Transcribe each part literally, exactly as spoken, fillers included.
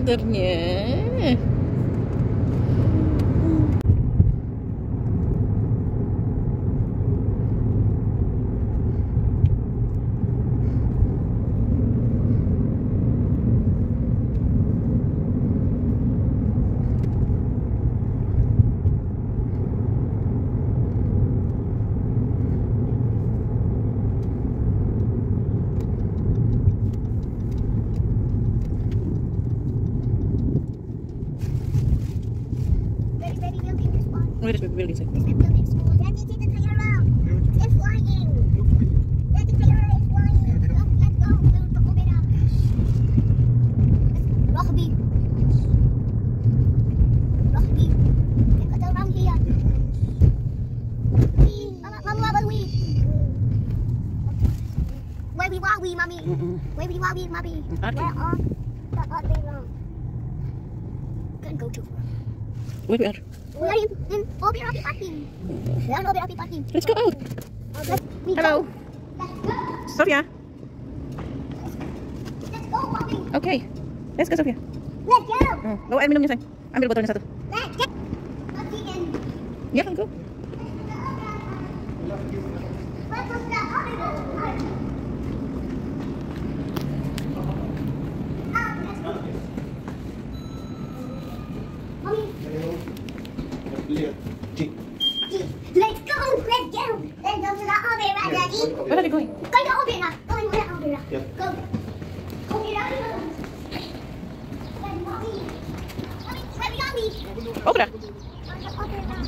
sweaternya. Where is the building? There's the building school. Daddy, take the tire out. It's flying. Daddy, the tire is flying. Look, let's go. We'll go open up. Rugby. Rugby. Let's go around here. Mama, mama, mama, we. Where we are we, mommy? Where we are we, mommy? Where are the other round? Can't go too far. Where we are? We are in, in Obi Rapi parking. We are in Obi Rapi parking. Let's go out. Let's, we Hello. Go. Let's go. Sophia. Let's go, mommy. Okay. Let's go, Sophia. Let's go. Oh, bawa air minumnya, sayang. Ambil botolnya satu. Let's get. Let's begin. Ya, kan, go. What was that? Let's go! Let's go! Let's go to the opera, Daddy! Where are you going? Go to the opera! Go to the opera! Yep. Go! Opera! Daddy, mommy! Mommy, where we are we? Opera. On the opera!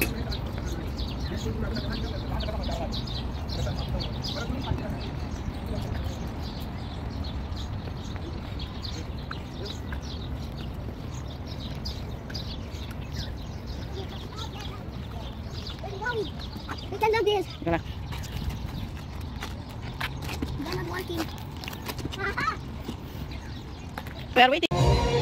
We can do this. Wala. They're not working. Haha. We are waiting.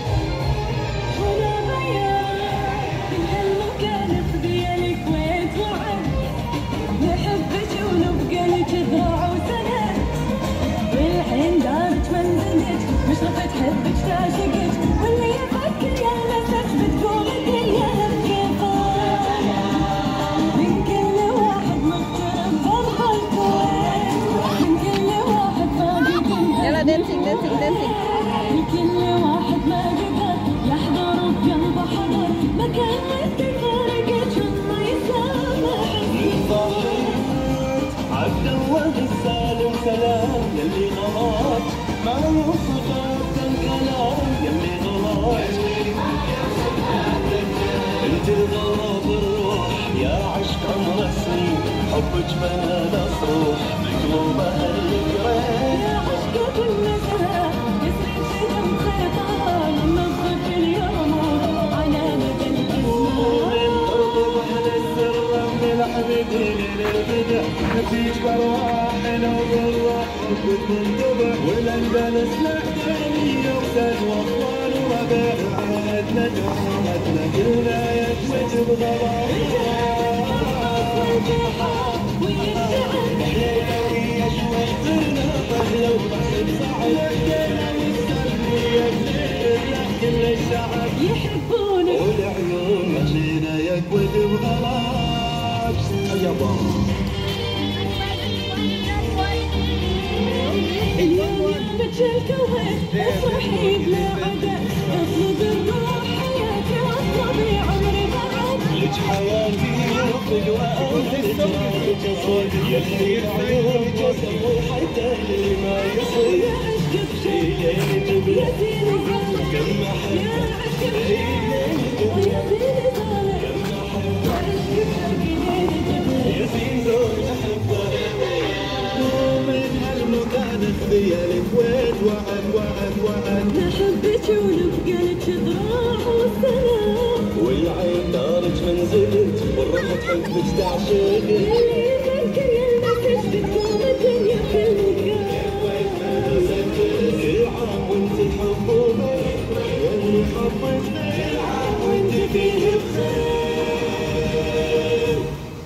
dancing, dancing, dancing. لكل واحد ما قدر يحضر بقلب حضر مكان متفرقة الله يسامح عبد الله السالم سلام يلي غلط ما يوصفك الكلام يلي غلط انت الغراب الروح يا عشق عمر السنين حبك بنى نصروح بقلوبها القرين يا عشق كل مساء يسري شدم خيطان نصف اليوم على مدى الأزمان من أرض وحل السر من الحبيبين للبدع نتيج برواح لو بالروح وكنت منتبه والأندلس لحدانية وسد وأخوان وربيع عهدنا جرمتنا كلنا يكوج بغرام حلينا ويا شوي صرنا طحلة وبحب صعب لقينا والسلبية بليلة كل الشعب يحبونك والعيون مشينا يكود بغرام يابا اليوم بتشيل كوهن افرحي بلا عدا اطلب الروح حياتي واطلبي عمري بعد لك حياتي يرفق وأهلك صوت يخير عيونك وصبر حتى اللي ما يصير يا عشق بشيء يا يا جبل زين زالك كم يا محب عشق بشيء يا زين زالك يا عشق بشيء يا زين زول أحبه ومن هالمكان اخذي الكويت وعد وعد وعد نحبك ونبقى لك ذراع وسلام والعين دارك منزلت والروح تحبك تعشق اللي يفكر يلمسك بتكون الدنيا في المكان كل عام وانت حبوبة واللي حبك كل عام وانت فيه بخير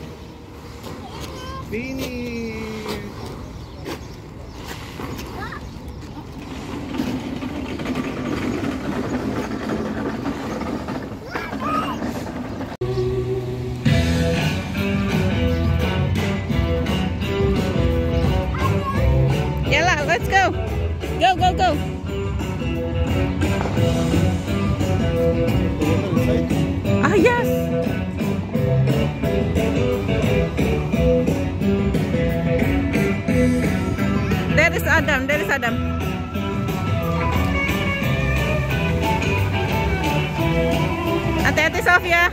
فيني Sofia.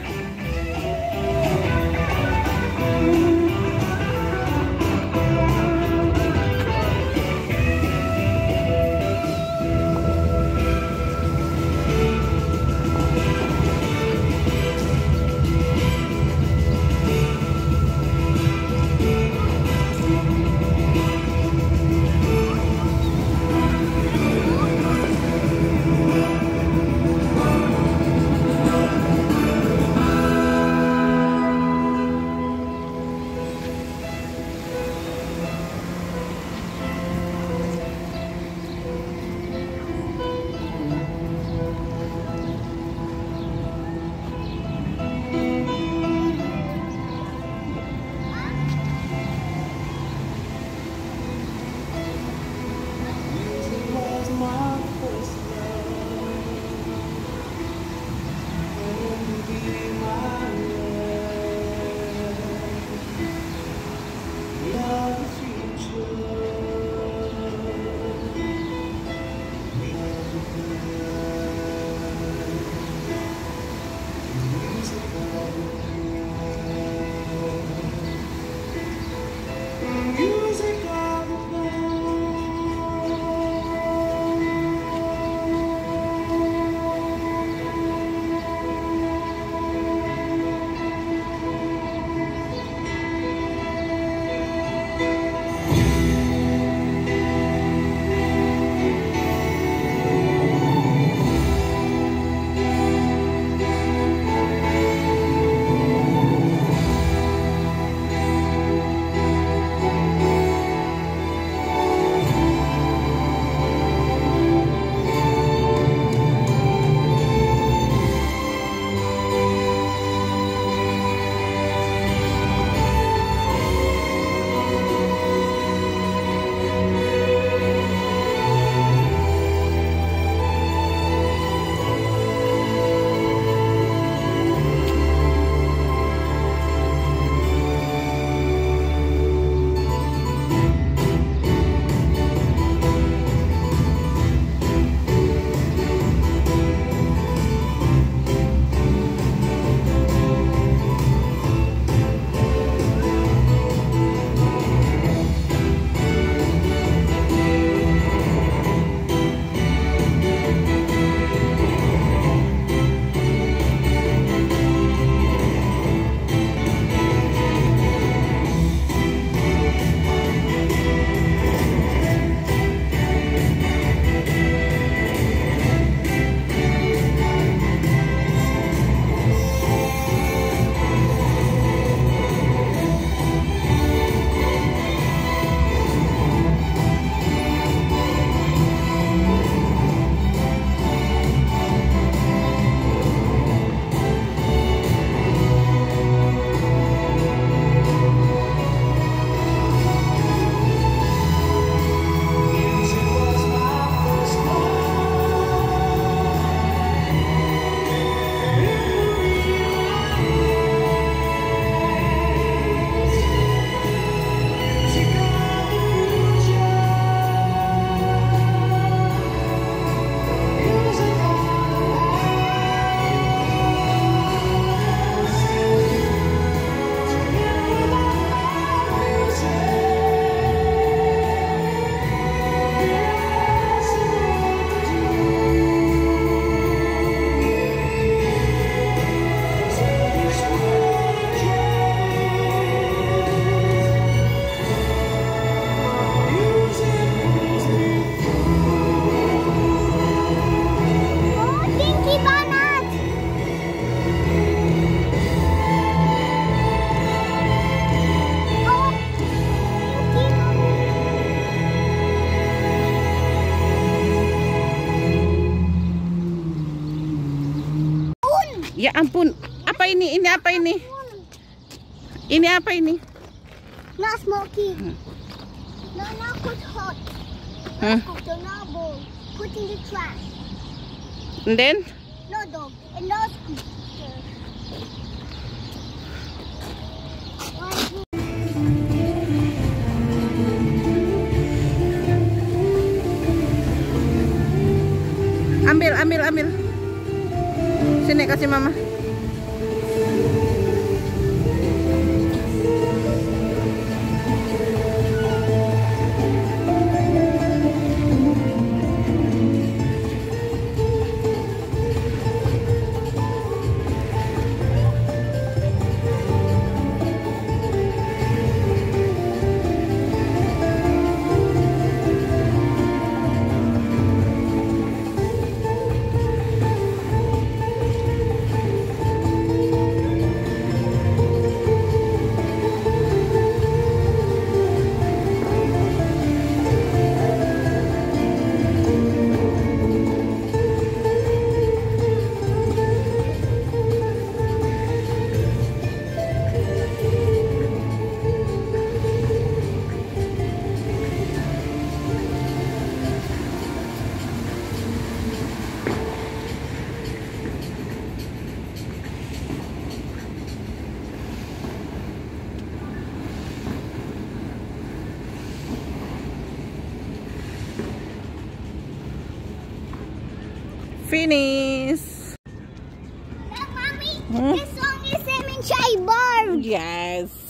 Ya ampun, apa ini? Ini apa ini? Ini apa ini? Not smoky. No, not put hot. Huh? Not cook, not bowl. Put in the trash. And then? No dog. And no scoop. Ambil, ambil, ambil. Sini kasih mama. Finish. Look, mommy, Hmm? this song is Sam and Shy Bar. Yes.